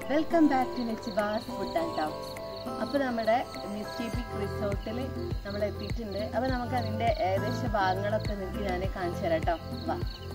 Welcome back to നെച്ചിബാസ് food and talks. അപ്പോൾ നമ്മുടെ മിസ്റ്റി റിസോർട്ടിൽ നമ്മൾ എത്തിയിട്ടുണ്ട്. അപ്പോൾ നമുക്ക് അതിൻ്റെ ഏകദേശ ഭാഗങ്ങളൊക്കെ നിങ്ങൾക്ക് ഞാൻ കാണിച്ചു തരാം കേട്ടോ. വാ.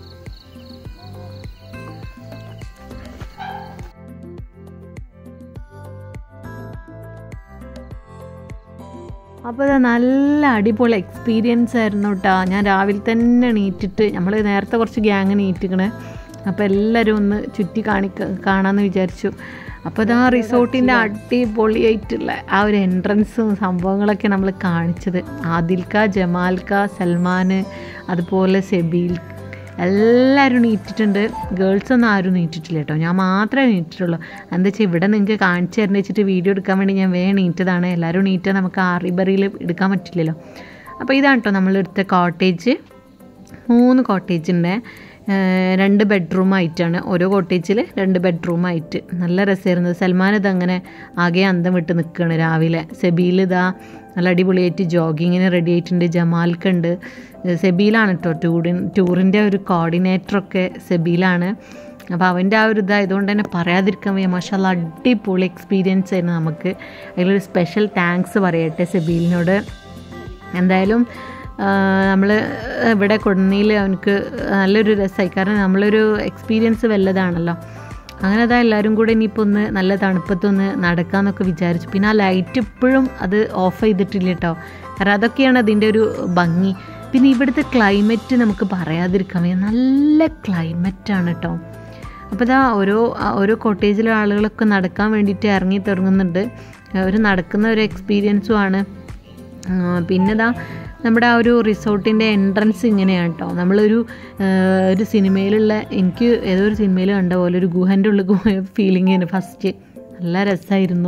അപ്പോൾ അത് നല്ല അടിപൊളി എക്സ്പീരിയൻസ് ആയിരുന്നു കേട്ടോ. ഞാൻ രാവിലെ തന്നെ എണീറ്റിട്ട്, നമ്മൾ നേരത്തെ കുറച്ച് ഗ്യാങ് എണീറ്റിക്കണേ, അപ്പോൾ എല്ലാവരും ഒന്ന് ചുറ്റി കാണാമെന്ന് വിചാരിച്ചു. അപ്പോൾ അത് ആ റിസോർട്ടിൻ്റെ അടിപൊളിയായിട്ടുള്ള ആ ഒരു എൻട്രൻസും സംഭവങ്ങളൊക്കെ നമ്മൾ കാണിച്ചത്. ആദിൽക്ക, ജമാൽക്ക, സൽമാൻ, അതുപോലെ സെബീൽ എല്ലാവരും നീറ്റിട്ടുണ്ട്. ഗേൾസൊന്നും ആരും നീറ്റിട്ടില്ല കേട്ടോ, ഞാൻ മാത്രമേ നീറ്റിട്ടുള്ളൂ. എന്താ വെച്ചാൽ ഇവിടെ നിങ്ങൾക്ക് കാണിച്ചു തരേണ്ട വെച്ചിട്ട് വീഡിയോ എടുക്കാൻ വേണ്ടി ഞാൻ വേഗം നീറ്റതാണ്. എല്ലാവരും നീറ്റാൽ നമുക്ക് ആറിബറിയിൽ എടുക്കാൻ പറ്റില്ലല്ലോ. അപ്പോൾ ഇതാണ് കേട്ടോ നമ്മളെടുത്ത കോട്ടേജ്. 3 കോട്ടേജുണ്ട്, 2 ബെഡ്റൂമായിട്ടാണ്. ഓരോ കോട്ടേജിൽ 2 ബെഡ്റൂമായിട്ട്. നല്ല രസമായിരുന്നു. സൽമാൻ ഇതങ്ങനെ ആകെ അന്തം വിട്ട് നിൽക്കുകയാണ് രാവിലെ. സെബീൽ ഇതാ നല്ല അടിപൊളിയായിട്ട് ജോഗിങ്ങിന് റെഡി ആയിട്ടുണ്ട്. ജമാൽക്കുണ്ട്. സെബീലാണ് കേട്ടോ ടൂറിൻ്റെ ഒരു കോർഡിനേറ്ററൊക്കെ സെബീലാണ്. അപ്പോൾ അവൻ്റെ ആ ഒരു ഇതായതുകൊണ്ട് തന്നെ പറയാതിരിക്കാൻ വയ്യ. മാഷാഅല്ലാ അടിപൊളി എക്സ്പീരിയൻസ് ആയിരുന്നു നമുക്ക്. അതിലൊരു സ്പെഷ്യൽ താങ്ക്സ് പറയട്ടെ സെബീലിനോട്. എന്തായാലും നമ്മൾ ഇവിടെ കൊടുന്നതിൽ അവനക്ക് നല്ലൊരു രസമായി. കാരണം നമ്മളൊരു എക്സ്പീരിയൻസ് വല്ലതാണല്ലോ. അങ്ങനെ അതാ എല്ലാവരും കൂടെ ഇനിയിപ്പോൾ ഒന്ന് നല്ല തണുപ്പത്തൊന്ന് നടക്കാമെന്നൊക്കെ വിചാരിച്ചു. പിന്നെ ആ ലൈറ്റ് ഇപ്പോഴും അത് ഓഫ് ചെയ്തിട്ടില്ല കേട്ടോ. കാരണം അതൊക്കെയാണ് അതിൻ്റെ ഒരു ഭംഗി. പിന്നെ ഇവിടുത്തെ ക്ലൈമറ്റ് നമുക്ക് പറയാതിരിക്കാൻ വയ്യ. നല്ല ക്ലൈമറ്റാണ് കേട്ടോ. അപ്പോൾ ഇതാ ഓരോ കോട്ടേജിലെ ആളുകളൊക്കെ നടക്കാൻ വേണ്ടിയിട്ട് ഇറങ്ങി തുടങ്ങുന്നുണ്ട്. അവർ നടക്കുന്ന ഒരു എക്സ്പീരിയൻസും ആണ്. പിന്നെ ഇതാ നമ്മുടെ ആ ഒരു റിസോർട്ടിൻ്റെ എൻട്രൻസ് ഇങ്ങനെയാണ് കേട്ടോ. നമ്മളൊരു സിനിമയിലുള്ള, എനിക്ക് ഏതോ ഒരു സിനിമയിൽ കണ്ട പോലെ ഒരു ഗുഹൻ്റെ ഉള്ളിൽ പോയ ഫീലിംഗ് ആണ് ഫസ്റ്റ്. നല്ല രസമായിരുന്നു.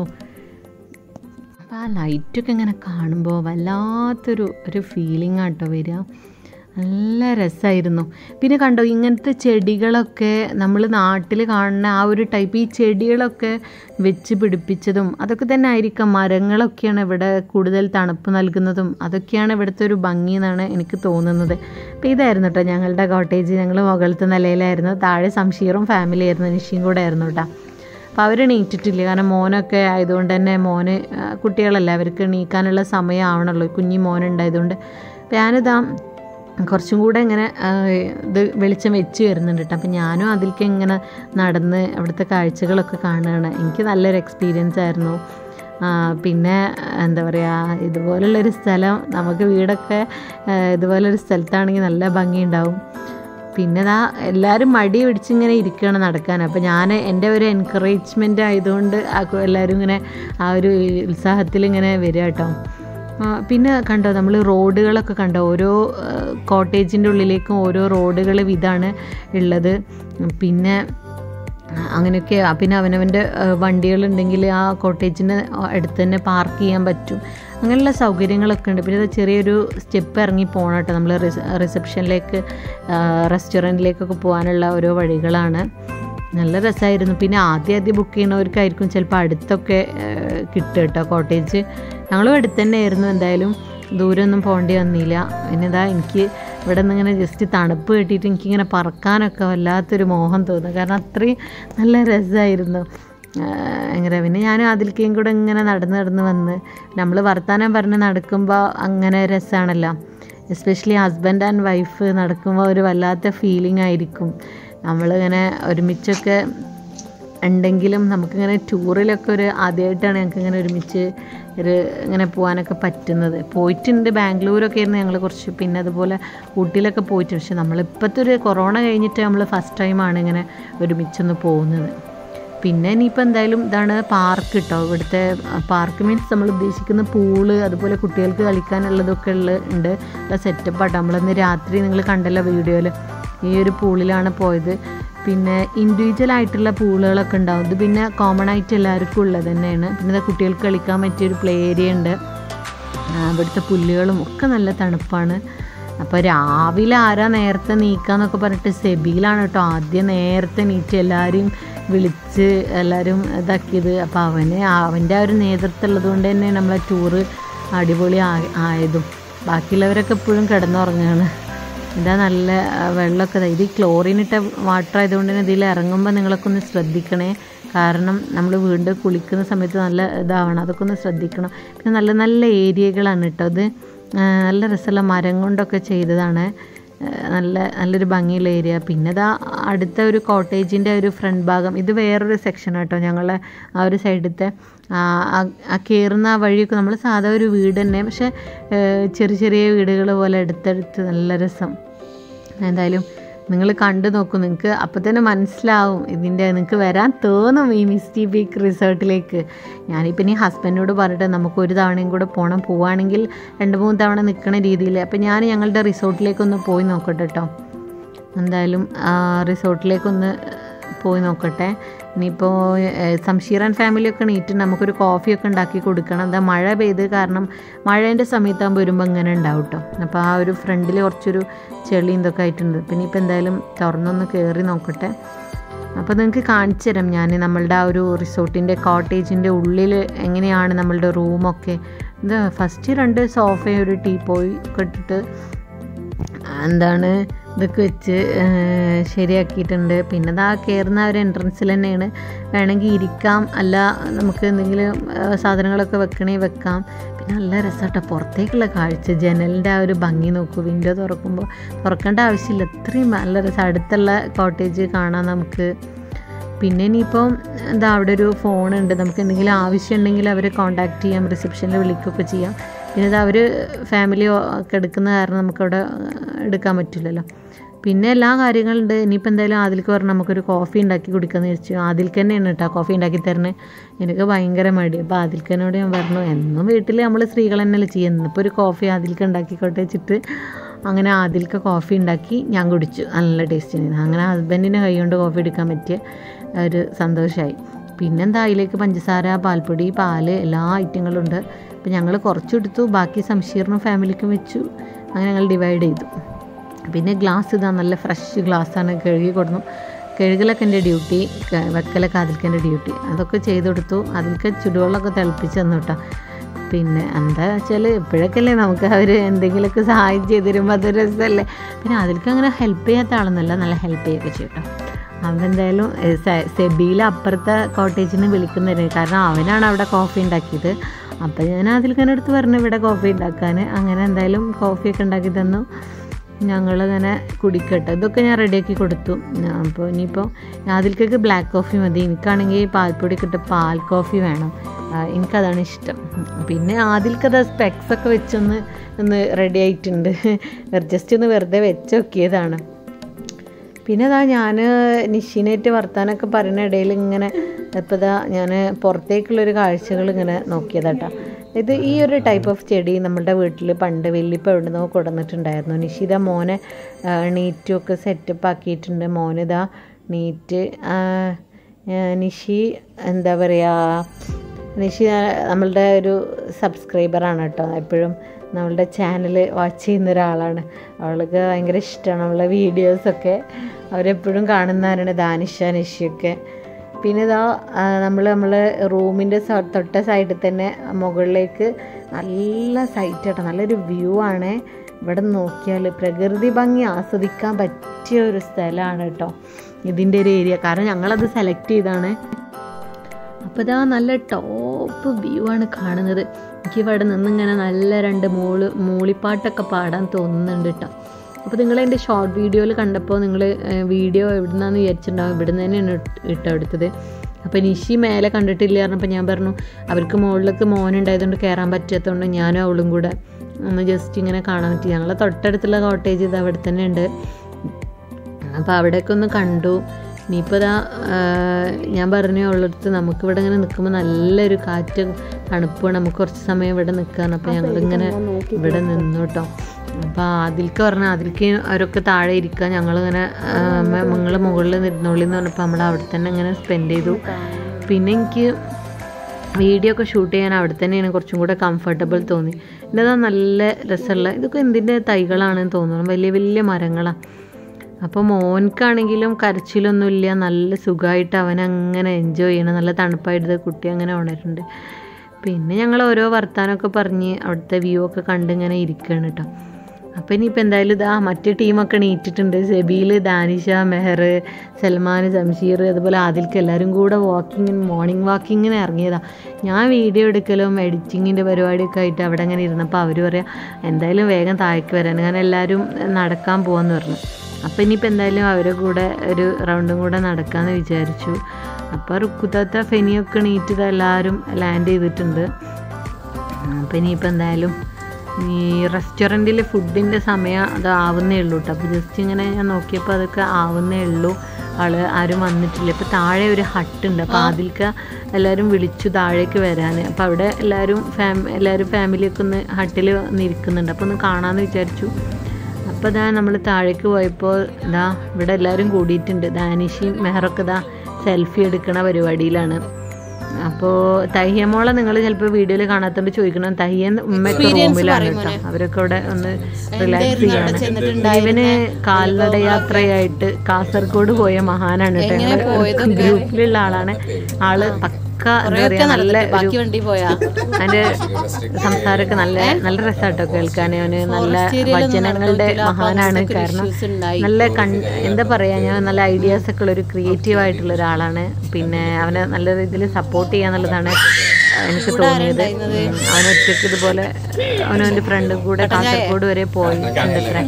അപ്പോൾ ആ ലൈറ്റൊക്കെ ഇങ്ങനെ കാണുമ്പോൾ വല്ലാത്തൊരു ഫീലിംഗ് ആണ് കേട്ടോ വരിക. നല്ല രസമായിരുന്നു. പിന്നെ കണ്ടോ ഇങ്ങനത്തെ ചെടികളൊക്കെ നമ്മൾ നാട്ടിൽ കാണുന്ന ആ ഒരു ടൈപ്പ് ഈ ചെടികളൊക്കെ വെച്ച് പിടിപ്പിച്ചതും അതൊക്കെ തന്നെ ആയിരിക്കാം. മരങ്ങളൊക്കെയാണ് ഇവിടെ കൂടുതൽ തണുപ്പ് നൽകുന്നതും അതൊക്കെയാണ് ഇവിടുത്തെ ഒരു ഭംഗി എന്നാണ് എനിക്ക് തോന്നുന്നത്. അപ്പോൾ ഇതായിരുന്നു കേട്ടോ ഞങ്ങളുടെ കോട്ടേജ്. ഞങ്ങൾ മുകളിലത്തെ നിലയിലായിരുന്നു. താഴെ സംഷീറും ഫാമിലി ആയിരുന്നു, നിഷിയും കൂടെ ആയിരുന്നു കേട്ടോ. അപ്പോൾ അവർ എണീറ്റിട്ടില്ല. കാരണം മോനൊക്കെ ആയതുകൊണ്ട് തന്നെ കുട്ടികളല്ല, അവർക്ക് എണീക്കാനുള്ള സമയമാവണമല്ലോ. കുഞ്ഞി മോനുണ്ടായതുകൊണ്ട്. അപ്പോൾ ഞാനിതാ കുറച്ചും കൂടെ ഇങ്ങനെ ഇത് വെളിച്ചം വെച്ച് വരുന്നുണ്ട് കേട്ടോ. അപ്പം ഞാനും അതിലേക്ക് ഇങ്ങനെ നടന്ന് അവിടുത്തെ കാഴ്ചകളൊക്കെ കാണുകയാണ്. എനിക്ക് നല്ലൊരു എക്സ്പീരിയൻസ് ആയിരുന്നു. പിന്നെ എന്താ പറയുക, ഇതുപോലുള്ളൊരു സ്ഥലം നമുക്ക് വീടൊക്കെ ഇതുപോലൊരു സ്ഥലത്താണെങ്കിൽ നല്ല ഭംഗിയുണ്ടാവും. പിന്നെ എല്ലാവരും മടി പിടിച്ചിങ്ങനെ ഇരിക്കുകയാണ് നടക്കാൻ. അപ്പോൾ ഞാൻ എൻ്റെ ഒരു എൻകറേജ്മെൻ്റ് ആയതുകൊണ്ട് എല്ലാവരും ഇങ്ങനെ ആ ഒരു ഉത്സാഹത്തിൽ ഇങ്ങനെ വരിക കേട്ടോ. പിന്നെ കണ്ടോ നമ്മൾ റോഡുകളൊക്കെ കണ്ടോ, ഓരോ കോട്ടേജിൻ്റെ ഉള്ളിലേക്കും ഓരോ റോഡുകൾ ഇതാണ് ഉള്ളത്. പിന്നെ അങ്ങനെയൊക്കെ. പിന്നെ അവനവൻ്റെ വണ്ടികളുണ്ടെങ്കിൽ ആ കോട്ടേജിൻ്റെ അടുത്ത് തന്നെ പാർക്ക് ചെയ്യാൻ പറ്റും. അങ്ങനെയുള്ള സൗകര്യങ്ങളൊക്കെ ഉണ്ട്. പിന്നെ ചെറിയൊരു സ്റ്റെപ്പ് ഇറങ്ങി പോകണം കേട്ടോ. നമ്മൾ റിസപ്ഷനിലേക്ക് റെസ്റ്റോറൻറ്റിലേക്കൊക്കെ പോകാനുള്ള ഓരോ വഴികളാണ്. നല്ല രസമായിരുന്നു. പിന്നെ ആദ്യം ബുക്ക് ചെയ്യുന്നവർക്കായിരിക്കും ചിലപ്പോൾ അടുത്തൊക്കെ കിട്ടുക കേട്ടോ കോട്ടേജ്. ഞങ്ങളും അടുത്ത് തന്നെ ആയിരുന്നു. എന്തായാലും ദൂരമൊന്നും പോകേണ്ടി വന്നില്ല. പിന്നെ എനിക്ക് ഇവിടെ നിന്ന് ഇങ്ങനെ ജസ്റ്റ് തണുപ്പ് കിട്ടിയിട്ട് എനിക്കിങ്ങനെ പറക്കാനൊക്കെ വല്ലാത്തൊരു മോഹം തോന്നുന്നു. കാരണം അത്രയും നല്ല രസമായിരുന്നു. അങ്ങനെ പിന്നെ ഞാൻ അതിലേക്കും കൂടെ ഇങ്ങനെ നടന്ന് വന്ന് നമ്മൾ വർത്താനം പറഞ്ഞ് നടക്കുമ്പോൾ അങ്ങനെ രസമാണല്ലോ. എസ്പെഷ്യലി ഹസ്ബൻഡ് ആൻഡ് വൈഫ് നടക്കുമ്പോൾ ഒരു വല്ലാത്ത ഫീലിംഗ് ആയിരിക്കും. നമ്മളിങ്ങനെ ഒരുമിച്ചൊക്കെ ഉണ്ടെങ്കിലും നമുക്കിങ്ങനെ ടൂറിലൊക്കെ ആദ്യമായിട്ടാണ് ഞങ്ങൾക്കിങ്ങനെ ഒരുമിച്ച് ഇങ്ങനെ പോകാനൊക്കെ പറ്റുന്നത്. പോയിട്ടുണ്ട്, ബാംഗ്ലൂരൊക്കെ ആയിരുന്നു ഞങ്ങൾ കുറച്ച്. പിന്നെ അതുപോലെ ഊട്ടിയിലൊക്കെ പോയിട്ടുണ്ട്. പക്ഷെ നമ്മളിപ്പോഴത്തെ ഒരു കൊറോണ കഴിഞ്ഞിട്ട് നമ്മൾ ഫസ്റ്റ് ടൈമാണ് ഇങ്ങനെ ഒരുമിച്ചൊന്ന് പോകുന്നത്. പിന്നെ ഇനിയിപ്പോൾ എന്തായാലും ഇതാണ് പാർക്ക് കേട്ടോ. ഇവിടുത്തെ പാർക്ക് മീൻസ് നമ്മൾ ഉദ്ദേശിക്കുന്ന പൂള്, അതുപോലെ കുട്ടികൾക്ക് കളിക്കാനുള്ളതൊക്കെ ഉണ്ട്. സെറ്റപ്പാട്ടോ. നമ്മളന്ന് രാത്രി നിങ്ങൾ കണ്ടല്ലോ വീഡിയോയിൽ, ഈ ഒരു പൂളിലാണ് പോയത്. പിന്നെ ഇൻഡിവിജ്വൽ ആയിട്ടുള്ള പൂളുകളൊക്കെ ഉണ്ടാവും. ഇത് പിന്നെ കോമൺ ആയിട്ട് എല്ലാവർക്കും ഉള്ളത് തന്നെയാണ്. പിന്നെ കുട്ടികൾക്ക് കളിക്കാൻ പറ്റിയൊരു പ്ലേ ഏരിയ ഉണ്ട്. ഇവിടുത്തെ പുല്ലുകളും ഒക്കെ നല്ല തണുപ്പാണ്. അപ്പോൾ രാവിലെ ആരാ നേരത്തെ നീക്കാന്നൊക്കെ പറഞ്ഞിട്ട് സെബീലാണ് കേട്ടോ ആദ്യം നേരത്തെ നീറ്റ് എല്ലാവരെയും വിളിച്ച് എല്ലാവരും ഇതാക്കിയത്. അപ്പോൾ അവൻ്റെ ആ ഒരു നേതൃത്വം ഉള്ളത് കൊണ്ട് തന്നെ നമ്മളെ ടൂറ് അടിപൊളി ആയതും. ബാക്കിയുള്ളവരൊക്കെ എപ്പോഴും കിടന്നുറങ്ങുകയാണ്. ഇതാ നല്ല വെള്ളമൊക്കെ. ഇത് ക്ലോറിനിട്ട വാട്ടർ ആയതുകൊണ്ട് തന്നെ ഇതിൽ ഇറങ്ങുമ്പോൾ നിങ്ങളൊക്കെ ഒന്ന് ശ്രദ്ധിക്കണേ. കാരണം നമ്മൾ വീണ്ടും കുളിക്കുന്ന സമയത്ത് നല്ല ഇതാവണം, അതൊക്കെ ഒന്ന് ശ്രദ്ധിക്കണം. പിന്നെ നല്ല നല്ല ഏരിയകളാണ് കേട്ടോ അത്. നല്ല രസമുള്ള മരം കൊണ്ടൊക്കെ ചെയ്തതാണ്. നല്ലൊരു ഭംഗിയുള്ള ഏരിയ. പിന്നെ ഇതാ അടുത്ത ഒരു കോട്ടേജിൻ്റെ ഒരു ഫ്രണ്ട് ഭാഗം, ഇത് വേറൊരു സെക്ഷൻ കേട്ടോ. ഞങ്ങളെ ആ ഒരു സൈഡത്തെ ആ കയറുന്ന ആ വഴിയൊക്കെ നമ്മൾ സാധാ ഒരു വീട് തന്നെ, പക്ഷേ ചെറിയ ചെറിയ വീടുകൾ പോലെ എടുത്തെടുത്ത് നല്ല രസം. എന്തായാലും നിങ്ങൾ കണ്ടു നോക്കൂ, നിങ്ങൾക്ക് അപ്പം തന്നെ മനസ്സിലാവും നിങ്ങൾക്ക് വരാൻ തോന്നും ഈ മിസ്റ്റി പീക്ക് റിസോർട്ടിലേക്ക്. ഞാനിപ്പോൾ ഇനി ഹസ്ബൻഡിനോട് പറഞ്ഞിട്ട് നമുക്ക് ഒരു തവണയും കൂടെ പോവുകയാണെങ്കിൽ 2-3 തവണ നിൽക്കുന്ന രീതിയിൽ. അപ്പോൾ ഞാൻ ഞങ്ങളുടെ റിസോർട്ടിലേക്കൊന്ന് പോയി നോക്കട്ടെ കേട്ടോ. എന്തായാലും റിസോർട്ടിലേക്കൊന്ന് പോയി നോക്കട്ടെ. ഇനിയിപ്പോൾ സംഷീർ ആൻഡ് ഫാമിലിയൊക്കെ നീറ്റിട്ട് നമുക്കൊരു കോഫിയൊക്കെ ഉണ്ടാക്കി കൊടുക്കണം. എന്താ മഴ പെയ്ത് കാരണം മഴേൻ്റെ സമയത്താകുമ്പോൾ വരുമ്പോൾ ഇങ്ങനെ ഉണ്ടാവും കേട്ടോ. അപ്പോൾ ആ ഒരു ഫ്രണ്ടിൽ കുറച്ചൊരു ചെളി ഇതൊക്കെ ആയിട്ടുണ്ട്. പിന്നെ ഇപ്പോൾ എന്തായാലും തുറന്നൊന്ന് കയറി നോക്കട്ടെ. അപ്പോൾ നിങ്ങൾക്ക് കാണിച്ചു തരാം ഞാൻ നമ്മളുടെ ആ ഒരു റിസോർട്ടിൻ്റെ കോട്ടേജിൻ്റെ ഉള്ളിൽ എങ്ങനെയാണ് നമ്മളുടെ റൂമൊക്കെ. ഇത് ഫസ്റ്റ് 2 സോഫയും ഒരു ടീപ്പോയി ഒക്കെ ഇട്ടിട്ട് ഇതൊക്കെ വെച്ച് ശരിയാക്കിയിട്ടുണ്ട്. പിന്നെ അത് ആ കയറുന്ന ഒരു എൻട്രൻസിൽ തന്നെയാണ്, വേണമെങ്കിൽ ഇരിക്കാം, അല്ല നമുക്ക് എന്തെങ്കിലും സാധനങ്ങളൊക്കെ വെക്കാം. പിന്നെ നല്ല രസമാട്ടോ പുറത്തേക്കുള്ള കാഴ്ച, ജനലിൻ്റെ ആ ഒരു ഭംഗി നോക്കൂ. വിൻഡോ തുറക്കേണ്ട ആവശ്യമില്ല, അത്രയും നല്ല രസം. അടുത്തുള്ള കോട്ടേജ് കാണാൻ നമുക്ക്. പിന്നെ ഇനിയിപ്പം അവിടെ ഒരു ഫോണുണ്ട്, നമുക്ക് എന്തെങ്കിലും ആവശ്യം ഉണ്ടെങ്കിൽ അവരെ കോൺടാക്റ്റ് ചെയ്യാം, റിസപ്ഷനിൽ വിളിക്കുകയൊക്കെ ചെയ്യാം. പിന്നെ അവർ ഫാമിലി ഒക്കെ എടുക്കുന്ന കാരണം നമുക്കവിടെ എടുക്കാൻ പറ്റില്ലല്ലോ. പിന്നെ എല്ലാ കാര്യങ്ങളുണ്ട്. ഇനിയിപ്പോൾ എന്തായാലും ആദിൽക്ക് പറഞ്ഞാൽ നമുക്കൊരു കോഫി ഉണ്ടാക്കി കുടിക്കാമെന്ന് വിചാരിച്ചു. ആദിൽക്ക് തന്നെയാണ് കേട്ടോ കോഫി ഉണ്ടാക്കി തരുന്നത്. എനിക്ക് ഭയങ്കര മടി. അപ്പോൾ ആദിൽക്കനോട് ഞാൻ പറഞ്ഞു, എന്നും വീട്ടിൽ നമ്മൾ സ്ത്രീകൾ തന്നെയല്ലേ ചെയ്യുന്നത്, ഇപ്പോൾ ഒരു കോഫി ആദിൽക്ക് ഉണ്ടാക്കിക്കോട്ടെ വെച്ചിട്ട് അങ്ങനെ ആദിൽക്ക് കോഫി ഉണ്ടാക്കി ഞാൻ കുടിച്ചു. നല്ല ടേസ്റ്റിന്. അങ്ങനെ ഹസ്ബൻഡിൻ്റെ കൈ കൊണ്ട് കോഫി എടുക്കാൻ പറ്റിയ ഒരു സന്തോഷമായി. പിന്നെന്താ അതിലേക്ക് പഞ്ചസാര, പാൽപ്പൊടി, പാല് എല്ലാ ഐറ്റങ്ങളും ഉണ്ട്. അപ്പോൾ ഞങ്ങൾ കുറച്ചെടുത്തു, ബാക്കി സംഷീറിനും ഫാമിലിക്കും വെച്ചു. അങ്ങനെ ഞങ്ങൾ ഡിവൈഡ് ചെയ്തു. പിന്നെ ഗ്ലാസ് ഇതാ നല്ല ഫ്രഷ് ഗ്ലാസ്സാണ്, കഴുകി കൊടുന്നു. കഴുകലൊക്കെ എൻ്റെ ഡ്യൂട്ടി, വെക്കലൊക്കെ അതിൽക്കെൻ്റെ ഡ്യൂട്ടി. അതൊക്കെ ചെയ്ത് കൊടുത്തു. അതിൽക്ക് ചുടുവെള്ളമൊക്കെ തിളപ്പിച്ച് തന്നു കേട്ടോ. പിന്നെ എന്താ വെച്ചാൽ ഇപ്പോഴൊക്കെയല്ലേ നമുക്ക് അവർ എന്തെങ്കിലുമൊക്കെ സഹായം ചെയ്ത് തരുമ്പോൾ അതൊരു രസമല്ലേ. പിന്നെ അതിൽക്ക് അങ്ങനെ ഹെൽപ്പ് ചെയ്യാത്ത ആളൊന്നുമല്ല, നല്ല ഹെൽപ്പ് ചെയ്യുകയൊക്കെ ചെയ്യും കേട്ടോ. അവനെന്തായാലും സെബിയിൽ അപ്പുറത്തെ കോട്ടേജിന് വിളിക്കുന്നവരെ, കാരണം അവനാണ് അവിടെ കോഫി ഉണ്ടാക്കിയത്. അപ്പോൾ ഞാൻ അതിൽക്കൻ്റെ അടുത്ത് പറഞ്ഞു ഇവിടെ കോഫി ഉണ്ടാക്കാൻ. അങ്ങനെ എന്തായാലും കോഫിയൊക്കെ ഉണ്ടാക്കി തന്നു. ഞങ്ങളിങ്ങനെ കുടിക്കട്ടെ. ഇതൊക്കെ ഞാൻ റെഡിയാക്കി കൊടുത്തു. അപ്പോൾ ഇനിയിപ്പോൾ അതിൽക്കൊക്കെ ബ്ലാക്ക് കോഫി മതി, എനിക്കാണെങ്കിൽ പാൽപ്പൊടി ഇട്ട് പാൽ കോഫി വേണം, എനിക്കതാണ് ഇഷ്ടം. പിന്നെ ആദിൽക്കത് സ്പെക്സൊക്കെ ഒന്ന് റെഡി ആയിട്ടുണ്ട്, ജസ്റ്റ് ഒന്ന് വെറുതെ വെച്ച് നോക്കിയതാണ്. പിന്നെ അതാ ഞാൻ നിഷിനായിട്ട് വർത്താനൊക്കെ പറയുന്ന ഇടയിൽ ഇങ്ങനെ ഇപ്പോൾ ഞാൻ പുറത്തേക്കുള്ളൊരു കാഴ്ചകൾ ഇങ്ങനെ നോക്കിയതാട്ടോ. ഈ ഒരു ടൈപ്പ് ഓഫ് ചെടി നമ്മളുടെ വീട്ടിൽ പണ്ട് വലിയപ്പോൾ എവിടെ നിന്നോ കൊടുന്നിട്ടുണ്ടായിരുന്നു. നിഷിത മോനെ നീറ്റുമൊക്കെ സെറ്റപ്പ് ആക്കിയിട്ടുണ്ട്. മോനിതാ നീറ്റ് നിഷി എന്താ പറയുക, നിഷി നമ്മളുടെ ഒരു സബ്സ്ക്രൈബറാണ് കേട്ടോ. എപ്പോഴും നമ്മളുടെ ചാനൽ വാച്ച് ചെയ്യുന്ന ഒരാളാണ്. അവൾക്ക് ഭയങ്കര ഇഷ്ടമാണ് നമ്മളുടെ വീഡിയോസൊക്കെ, അവരെപ്പോഴും കാണുന്നവരാണ് ദാനിഷ, നിഷിയൊക്കെ. പിന്നെ ഇതാ നമ്മളെ റൂമിൻ്റെ തൊട്ട സൈഡിൽ തന്നെ മുകളിലേക്ക് നല്ല സൈറ്റ് കേട്ടോ, നല്ലൊരു വ്യൂ ആണ്. ഇവിടെ നോക്കിയാൽ പ്രകൃതി ഭംഗി ആസ്വദിക്കാൻ പറ്റിയ ഒരു സ്ഥലമാണ് കേട്ടോ ഇതിൻ്റെ ഒരു ഏരിയ. കാരണം ഞങ്ങളത് സെലക്ട് ചെയ്താണ്. അപ്പോൾ ഇതാ നല്ല ടോപ്പ് വ്യൂ ആണ് കാണുന്നത്. എനിക്കിവിടെ നിന്നിങ്ങനെ നല്ല 2 മൂളിപ്പാട്ടൊക്കെ പാടാൻ തോന്നുന്നുണ്ട് കേട്ടോ. അപ്പോൾ നിങ്ങളെൻ്റെ ഷോർട്ട് വീഡിയോയിൽ കണ്ടപ്പോൾ നിങ്ങൾ വീഡിയോ എവിടെ നിന്നാന്ന് വിചാരിച്ചിട്ടുണ്ടാവും, ഇവിടെ നിന്ന് തന്നെയാണ് ഇട്ടോ എടുത്തത്. അപ്പോൾ നിഷി മേലെ കണ്ടിട്ടില്ല പറഞ്ഞപ്പോൾ ഞാൻ പറഞ്ഞു അവർക്ക് മുകളിലേക്ക് മോനുണ്ടായതുകൊണ്ട് കയറാൻ പറ്റാത്തതുകൊണ്ട് ഞാനും അവളും കൂടെ ഒന്ന് ജസ്റ്റ് ഇങ്ങനെ കാണാൻ പറ്റി. ഞങ്ങളെ തൊട്ടടുത്തുള്ള കോട്ടേജ് ഇത് അവിടെ തന്നെ ഉണ്ട്. അപ്പോൾ അവിടെയൊക്കെ ഒന്ന് കണ്ടു. ഇനിയിപ്പോൾ ഞാൻ പറഞ്ഞു അവളടുത്ത് നമുക്കിവിടെ ഇങ്ങനെ നിൽക്കുമ്പോൾ നല്ലൊരു കാറ്റ്, തണുപ്പാണ്, നമുക്ക് കുറച്ച് സമയം ഇവിടെ നിൽക്കുകയാണ്. അപ്പോൾ ഞങ്ങളിങ്ങനെ ഇവിടെ നിന്നു കേട്ടോ. അപ്പോൾ അതിൽക്ക് പറഞ്ഞാൽ അതിൽക്ക് അവരൊക്കെ താഴെ ഇരിക്കുക, ഞങ്ങളിങ്ങനെ നിങ്ങൾ മുകളിൽ നിന്നോളിന്ന് പറഞ്ഞപ്പോൾ നമ്മൾ അവിടെ തന്നെ ഇങ്ങനെ സ്പെൻഡ് ചെയ്തു. പിന്നെ എനിക്ക് വീഡിയോ ഒക്കെ ഷൂട്ട് ചെയ്യാൻ അവിടെ തന്നെയാണ് കുറച്ചും കൂടെ കംഫർട്ടബിൾ തോന്നി. പിന്നെ അതാ നല്ല രസമുള്ള ഇതൊക്കെ എന്തിൻ്റെ തൈകളാണെന്ന് തോന്നുന്നു, വലിയ വലിയ മരങ്ങളാണ്. അപ്പോൾ മോൻക്കാണെങ്കിലും കരച്ചിലൊന്നുമില്ല, നല്ല സുഖമായിട്ട് അവനങ്ങനെ എൻജോയ് ചെയ്യണം. നല്ല തണുപ്പായിട്ട് കുട്ടി അങ്ങനെ ഉണരുന്നുണ്ട്. പിന്നെ ഞങ്ങൾ ഓരോ വർത്താനമൊക്കെ പറഞ്ഞ് അവിടുത്തെ വ്യൂ ഒക്കെ കണ്ട് ഇങ്ങനെ ഇരിക്കുകയാണ് കേട്ടോ. അപ്പം ഇനിയിപ്പോൾ എന്തായാലും ഇതാ മറ്റു ടീമൊക്കെ എണീറ്റിട്ടുണ്ട്. സെബീൽ, ദാനിഷ, മെഹർ, സൽമാൻ, ജംഷീർ, അതുപോലെ ആദിൽക്ക് എല്ലാവരും കൂടെ മോർണിംഗ് വാക്കിങ്ങിന് ഇറങ്ങിയതാണ്. ഞാൻ വീഡിയോ എടുക്കലും എഡിറ്റിങ്ങിൻ്റെ പരിപാടിയൊക്കെ ആയിട്ട് അവിടെ അങ്ങനെ ഇരുന്നപ്പോൾ അവർ പറയാം എന്തായാലും വേഗം താഴേക്ക് വരാൻ, അങ്ങനെ എല്ലാവരും നടക്കാൻ പോകാമെന്ന് പറഞ്ഞു. അപ്പോൾ ഇനിയിപ്പോൾ എന്തായാലും അവരെ കൂടെ ഒരു റൗണ്ടും കൂടെ നടക്കാമെന്ന് വിചാരിച്ചു. അപ്പോൾ റുക്കുത്താത്ത ഫെനിയൊക്കെ എണീറ്റത് എല്ലാവരും ലാൻഡ് ചെയ്തിട്ടുണ്ട്. അപ്പോൾ ഇനിയിപ്പോൾ എന്തായാലും ഈ റെസ്റ്റോറൻറ്റിൽ ഫുഡിൻ്റെ സമയം അത് ആവുന്നേ ഉള്ളൂ കേട്ടോ. അപ്പോൾ ജസ്റ്റ് ഇങ്ങനെ ഞാൻ നോക്കിയപ്പോൾ അതൊക്കെ ആവുന്നേ ഉള്ളൂ, ആരും വന്നിട്ടില്ല. ഇപ്പോൾ താഴെ ഒരു ഹട്ടുണ്ട്, അപ്പോൾ അതിൽക്ക് എല്ലാവരും വിളിച്ചു താഴേക്ക് വരാൻ. അപ്പോൾ അവിടെ എല്ലാവരും ഫാമിലിയൊക്കെ ഒന്ന് ഹട്ടിൽ വന്നിരിക്കുന്നുണ്ട്. അപ്പോൾ ഒന്ന് കാണാമെന്ന് വിചാരിച്ചു. അപ്പോൾ ഇതാ നമ്മൾ താഴേക്ക് പോയപ്പോൾ ഇതാ ഇവിടെ എല്ലാവരും കൂടിയിട്ടുണ്ട്. ദാനിഷയും മെഹറൊക്കെ ഇതാ സെൽഫി എടുക്കണ പരിപാടിയിലാണ്. അപ്പോൾ തഹിയമോളെ നിങ്ങൾ ചിലപ്പോൾ വീഡിയോയിൽ കാണാത്തോണ്ട് ചോദിക്കണം, തഹിയൻ ഉമ്മയൊക്കെ റൂമിലാണ് കേട്ടോ. അവരൊക്കെ ഇവിടെ ഒന്ന് റിലാക്സ് ചെയ്യാണ്. ഇവന് കാൽനട യാത്രയായിട്ട് കാസർഗോഡ് പോയ മഹാനാണ് കേട്ടോ. ഗ്രൂപ്പിലുള്ള ആളാണ്. ആള് പക്ക എന്താ പറയുക, നല്ല അതിൻ്റെ സംസാരമൊക്കെ നല്ല രസമാട്ടോ കേൾക്കാൻ. അവന് നല്ല വചനങ്ങളുടെ മഹാനാണ്. കാരണം നല്ല എന്താ പറയുക, ഞാൻ നല്ല ഐഡിയാസൊക്കെ ഉള്ളൊരു ക്രിയേറ്റീവായിട്ടുള്ള ഒരാളാണ്. പിന്നെ അവനെ നല്ല രീതിയിൽ സപ്പോർട്ട് ചെയ്യാന്നുള്ളതാണ് എനിക്ക് തോന്നിയത്. അവനൊറ്റയ്ക്ക് ഇതുപോലെ അവനവൻ്റെ ഫ്രണ്ടും കൂടെ കാസർഗോഡ് വരെ പോയിട്ടുണ്ടത്രേ.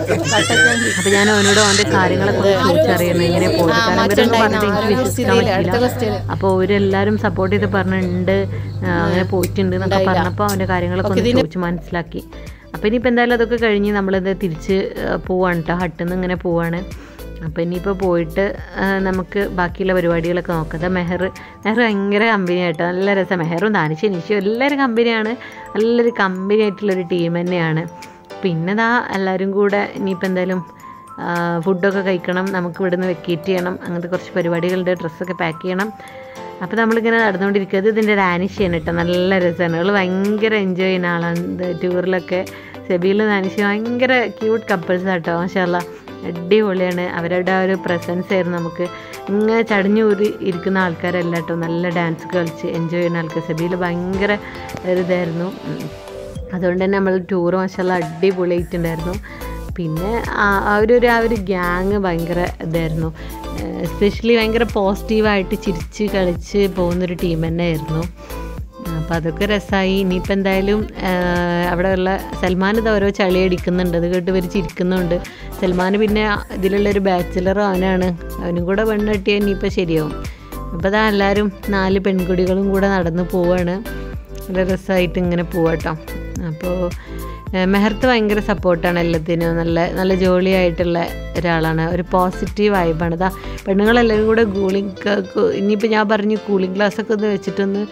അപ്പോൾ ഞാൻ അവനോട് അവൻ്റെ കാര്യങ്ങളൊക്കെ ചോദിച്ചറിയുന്നത് എങ്ങനെ പോയത്, കാരണം ഇവരൊന്നും പറഞ്ഞിട്ട് എനിക്ക് വിശ്വസിക്കാൻ പറ്റില്ല. അപ്പോൾ അവരെല്ലാവരും സപ്പോർട്ട് ചെയ്ത് പറഞ്ഞിട്ടുണ്ട് അങ്ങനെ പോയിട്ടുണ്ട് എന്നൊക്കെ പറഞ്ഞപ്പോൾ അവൻ്റെ കാര്യങ്ങളൊക്കെ ഒന്ന് ചോദിച്ച് മനസ്സിലാക്കി. അപ്പോൾ ഇനിയിപ്പോൾ എന്തായാലും അതൊക്കെ കഴിഞ്ഞ് നമ്മളിത് തിരിച്ച് പോവാണ് കേട്ടോ. ഹട്ടിൽ നിന്ന് ഇങ്ങനെ പോവാണ്. അപ്പോൾ ഇനിയിപ്പോൾ പോയിട്ട് നമുക്ക് ബാക്കിയുള്ള പരിപാടികളൊക്കെ നോക്കാം. അതാ മെഹർ ഭയങ്കര കമ്പനിയായിട്ട് നല്ല രസം. മെഹറും ദാനിഷയും നിഷയും എല്ലാവരും കമ്പനിയാണ്. നല്ലൊരു കമ്പനി ആയിട്ടുള്ളൊരു ടീം തന്നെയാണ്. പിന്നെ ഇതാ എല്ലാവരും കൂടെ ഇനിയിപ്പോൾ എന്തായാലും ഫുഡൊക്കെ കഴിക്കണം, നമുക്ക് ഇവിടുന്ന് വെക്കേറ്റ് ചെയ്യണം, അങ്ങനത്തെ കുറച്ച് പരിപാടികളുടെ ഡ്രസ്സൊക്കെ പാക്ക് ചെയ്യണം. അപ്പോൾ നമ്മളിങ്ങനെ നടന്നുകൊണ്ടിരിക്കുന്നത്. ഇതിൻ്റെ ദാനിഷയാണ് കേട്ടോ. നല്ല രസമാണ്. അവൾ ഭയങ്കര എൻജോയ് ചെയ്യുന്ന ആളാണ് ടൂറിലൊക്കെ. സെബീലും ദാനിഷയും ഭയങ്കര ക്യൂട്ട് കപ്പിൾസാട്ടോ. മാഷാഅല്ലാഹ് അടിപൊളിയാണ്. അവരുടെ ആ ഒരു പ്രസൻസ് ആയിരുന്നു. നമുക്ക് ഇങ്ങനെ ചടഞ്ഞൂരി ഇരിക്കുന്ന ആൾക്കാരല്ല കേട്ടോ. നല്ല ഡാൻസ് കളിച്ച് എൻജോയ് ചെയ്യുന്ന ആൾക്കാർ. സെബീൽ ഭയങ്കര ഒരു ഇതായിരുന്നു. അതുകൊണ്ട് തന്നെ നമ്മൾ ടൂർ മാഷാഅല്ലാഹ് അടിപൊളിയായിട്ടുണ്ടായിരുന്നു. പിന്നെ ആ ഒരു ഗ്യാങ് ഭയങ്കര ഇതായിരുന്നു. എസ്പെഷ്യലി ഭയങ്കര പോസിറ്റീവായിട്ട് ചിരിച്ച് കളിച്ച് പോകുന്നൊരു ടീം തന്നെ ആയിരുന്നു. അപ്പോൾ അതൊക്കെ രസമായി. ഇനിയിപ്പോൾ എന്തായാലും അവിടെയുള്ള സൽമാൻ ഇത് ഓരോ ചളി അടിക്കുന്നുണ്ട്, അത് കേട്ട് ഇവർ ചിരിക്കുന്നുണ്ട്. സൽമാൻ പിന്നെ ഇതിലുള്ളൊരു ബാച്ചിലറും അവനും കൂടെ പെണ്ണ് കെട്ടിയാൽ ഇനിയിപ്പോൾ ശരിയാവും. അപ്പോൾ അതാ എല്ലാവരും 4 പെൺകുടികളും കൂടെ നടന്ന് പോവാണ്. നല്ല രസമായിട്ട് ഇങ്ങനെ പോവാട്ടോ. അപ്പോൾ മെഹർത്ത് ഭയങ്കര സപ്പോർട്ടാണ് എല്ലാത്തിനും. നല്ല ജോളിയായിട്ടുള്ള ഒരാളാണ്. ഒരു പോസിറ്റീവ് വൈബാണ്. ഇതാ പെണ്ണുങ്ങളെല്ലാവരും കൂടെ ഇനിയിപ്പോൾ ഞാൻ പറഞ്ഞു കൂളിംഗ് ഗ്ലാസ്സൊക്കെ ഒന്ന് വെച്ചിട്ടൊന്ന്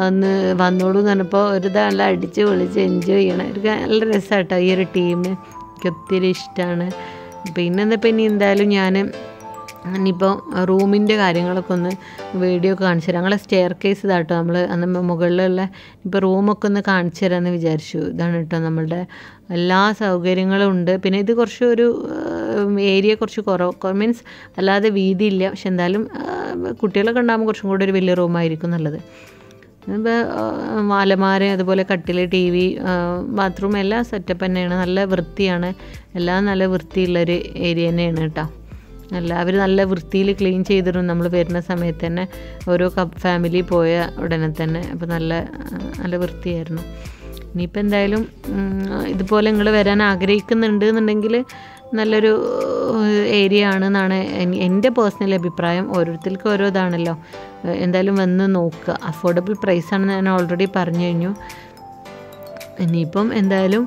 വന്നോളൂ എന്ന് പറഞ്ഞപ്പോൾ ഒരു നല്ല അടിച്ച് പൊളിച്ച് എൻജോയ് ചെയ്യണം. ഒരു നല്ല രസമാട്ടോ ഈ ഒരു ടീം. എനിക്ക് ഒത്തിരി ഇഷ്ടമാണ്. പിന്നെ എന്തായാലും ഞാൻ ഇനിയിപ്പോൾ റൂമിൻ്റെ കാര്യങ്ങളൊക്കെ ഒന്ന് വീഡിയോ ഒക്കെ കാണിച്ചു തരാം. ഞങ്ങളെ സ്റ്റെയർ കേസ് ഇതാട്ടോ. നമ്മൾ അന്ന് മുകളിലുള്ള ഇപ്പോൾ റൂമൊക്കെ ഒന്ന് കാണിച്ചു തരാമെന്ന് വിചാരിച്ചു. ഇതാണ് കേട്ടോ നമ്മളുടെ എല്ലാ സൗകര്യങ്ങളും ഉണ്ട്. പിന്നെ ഇത് കുറച്ച് ഒരു ഏരിയ കുറച്ച് മീൻസ് അല്ലാതെ വീതിയില്ല. പക്ഷെ എന്തായാലും കുട്ടികളൊക്കെ ഉണ്ടാകുമ്പോൾ കുറച്ചും കൂടെ ഒരു വലിയ റൂമായിരിക്കും നല്ലത്. ഇപ്പോൾ അലമാര, അതുപോലെ കട്ടിൽ, TV, ബാത്റൂം എല്ലാം സെറ്റപ്പ് തന്നെയാണ്. നല്ല വൃത്തിയാണ്. എല്ലാം നല്ല വൃത്തിയുള്ളൊരു ഏരിയ തന്നെയാണ് കേട്ടോ. അവർ നല്ല വൃത്തിയിൽ ക്ലീൻ ചെയ്തിരുന്നു നമ്മൾ വരുന്ന സമയത്ത് തന്നെ, ഓരോ ഫാമിലി പോയ ഉടനെ തന്നെ. അപ്പോൾ നല്ല വൃത്തിയായിരുന്നു. ഇനിയിപ്പോൾ എന്തായാലും ഇതുപോലെ നിങ്ങൾ വരാൻ ആഗ്രഹിക്കുന്നുണ്ട് എന്നുണ്ടെങ്കിൽ നല്ലൊരു ഏരിയ ആണെന്നാണ് എൻ്റെ പേഴ്സണൽ അഭിപ്രായം. ഓരോരുത്തർക്കും ഓരോ ഇതാണല്ലോ. എന്തായാലും വന്ന് നോക്കുക. അഫോർഡബിൾ പ്രൈസാണെന്ന് ഞാൻ ഓൾറെഡി പറഞ്ഞു കഴിഞ്ഞു. ഇനിയിപ്പം എന്തായാലും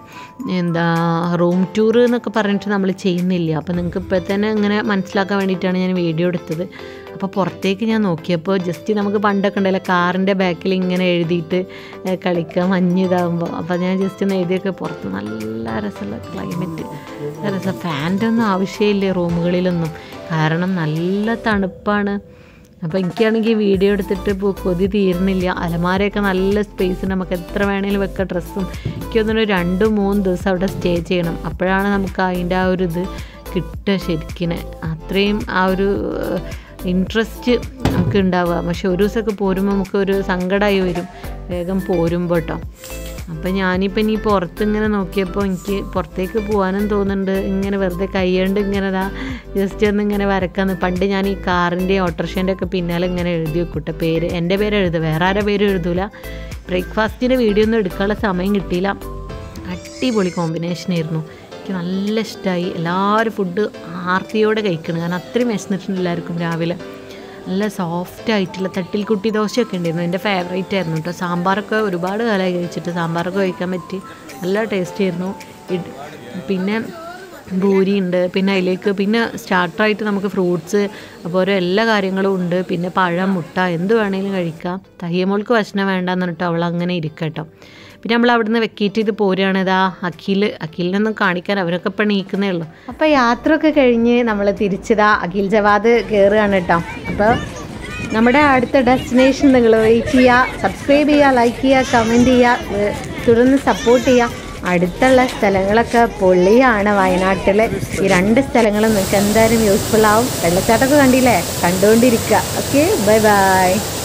റൂം ടൂർ എന്നൊക്കെ പറഞ്ഞിട്ട് നമ്മൾ ചെയ്യുന്നില്ല. അപ്പോൾ നിങ്ങൾക്ക് ഇപ്പോൾ തന്നെ ഇങ്ങനെ മനസ്സിലാക്കാൻ വേണ്ടിയിട്ടാണ് ഞാൻ വീഡിയോ എടുത്തത്. അപ്പോൾ പുറത്തേക്ക് ഞാൻ നോക്കിയപ്പോൾ ജസ്റ്റ് നമുക്ക് പണ്ടൊക്കെ ഉണ്ടല്ലോ കാറിൻ്റെ ബാക്കിൽ ഇങ്ങനെ എഴുതിയിട്ട് കളിക്കാം മഞ്ഞ് ഇതാകുമ്പോൾ. അപ്പോൾ ഞാൻ ജസ്റ്റ് ഒന്ന് എഴുതിയൊക്കെ പുറത്ത് നല്ല രസമുള്ള ക്ലൈമറ്റ്, നല്ല രസം. ഫാൻ്റെ ഒന്നും ആവശ്യമില്ല റൂമുകളിലൊന്നും, കാരണം നല്ല തണുപ്പാണ്. അപ്പോൾ എനിക്കാണെങ്കിൽ വീഡിയോ എടുത്തിട്ട് കൊതി തീരുന്നില്ല. അലമാരയൊക്കെ നല്ല സ്പേസ്, നമുക്ക് എത്ര വേണമെങ്കിലും വെക്കാം ഡ്രസ്സും. എനിക്കൊന്നും 2-3 ദിവസം അവിടെ സ്റ്റേ ചെയ്യണം. അപ്പോഴാണ് നമുക്ക് അതിൻ്റെ ആ ഒരു ഇത് കിട്ടുക ശരിക്കും. അത്രയും ആ ഒരു ഇൻട്രസ്റ്റ് നമുക്ക് ഉണ്ടാവുക. പക്ഷെ ഒരു ദിവസമൊക്കെ പോരുമ്പോൾ നമുക്കൊരു സങ്കടമായി വരും വേഗം പോരുമ്പോൾ കേട്ടോ. അപ്പം ഞാനിപ്പോൾ ഇനി പുറത്ത് ഇങ്ങനെ നോക്കിയപ്പോൾ എനിക്ക് പുറത്തേക്ക് പോകാനും തോന്നുന്നുണ്ട്. ഇങ്ങനെ വെറുതെ കൈകൊണ്ട് ഇങ്ങനെ ജസ്റ്റ് ഒന്ന് ഇങ്ങനെ വരക്കാന്ന്. പണ്ട് ഞാൻ ഈ കാറിൻ്റെയും ഓട്ടോറിക്ഷേൻ്റെ ഒക്കെ പിന്നാലെ ഇങ്ങനെ എഴുതി വെക്കൂട്ടെ പേര്, എൻ്റെ പേര് എഴുതുക, വേറെ ആരുടെ പേര് എഴുതൂല. ബ്രേക്ക്ഫാസ്റ്റിൻ്റെ വീഡിയോ ഒന്നും എടുക്കാനുള്ള സമയം കിട്ടിയില്ല. അടിപൊളി കോമ്പിനേഷനായിരുന്നു, എനിക്ക് നല്ല ഇഷ്ടമായി. എല്ലാവരും ഫുഡ് ആർത്തിയോടെ കഴിക്കണം, കാരണം അത്രയും വിശന്നിട്ടുണ്ട് എല്ലാവർക്കും. രാവിലെ നല്ല സോഫ്റ്റ് ആയിട്ടുള്ള തട്ടിൽ കുട്ടി ദോശയൊക്കെ ഉണ്ടായിരുന്നു, എൻ്റെ ഫേവറേറ്റ് ആയിരുന്നു കേട്ടോ. സാമ്പാറൊക്കെ ഒരുപാട് കാലമായി കഴിച്ചിട്ട്, സാമ്പാറൊക്കെ കഴിക്കാൻ പറ്റി, നല്ല ടേസ്റ്റ് ആയിരുന്നു. പിന്നെ പൂരി ഉണ്ട്, പിന്നെ അതിലേക്ക് പിന്നെ സ്റ്റാർട്ടറായിട്ട് നമുക്ക് ഫ്രൂട്ട്സ് അപ്പോൾ എല്ലാ കാര്യങ്ങളും ഉണ്ട്. പിന്നെ പഴം, മുട്ട എന്ത് വേണമെങ്കിലും കഴിക്കാം. തയ്യമോൾക്ക് ഭക്ഷണം വേണ്ടെന്ന് പറഞ്ഞിട്ട് അവൾ അങ്ങനെ ഇരിക്കട്ടോ. പിന്നെ നമ്മൾ അവിടുന്ന് വെക്കേറ്റ് ചെയ്ത് പോരുകയാണ്. ഇതാ അഖിലിനൊന്നും കാണിക്കാൻ അവരൊക്കെ ഇപ്പം എണീക്കുന്നേ ഉള്ളൂ. അപ്പോൾ യാത്ര ഒക്കെ കഴിഞ്ഞ് നമ്മൾ തിരിച്ചതാ അഖിൽ ജവാദ് കയറുകയാണ് കേട്ടോ. അപ്പോൾ നമ്മുടെ അടുത്ത ഡെസ്റ്റിനേഷൻ നിങ്ങൾ വെയിറ്റ് ചെയ്യുക, സബ്സ്ക്രൈബ് ചെയ്യുക, ലൈക്ക് ചെയ്യുക, കമൻറ്റ് ചെയ്യുക, തുടർന്ന് സപ്പോർട്ട് ചെയ്യുക. അടുത്തുള്ള സ്ഥലങ്ങളൊക്കെ പൊള്ളിയാണ് വയനാട്ടിൽ. ഈ 2 സ്ഥലങ്ങളും നിങ്ങൾക്ക് എന്തായാലും യൂസ്ഫുൾ ആവും. വെള്ളച്ചാട്ടമൊക്കെ കണ്ടില്ലേ, കണ്ടുകൊണ്ടിരിക്കുക. Okay, bye bye.